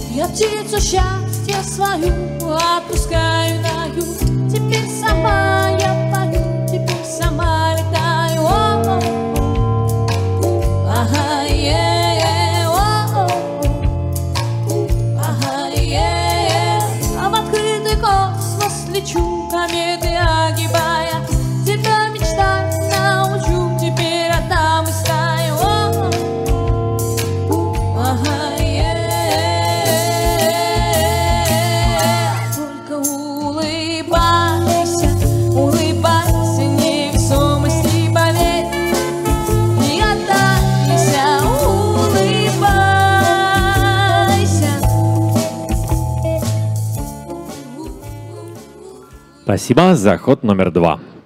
Я птицу счастья свою отпускаю на юг. Теперь сама я пою, теперь сама летаю. Ага, а в открытый космос лечу, кометы огибая. Тебя мечтать научу, теперь отдам и стаю. Только улыбайся, улыбайся, невесомости поверь. И отдайся, улыбайся. Спасибо за ход номер 2.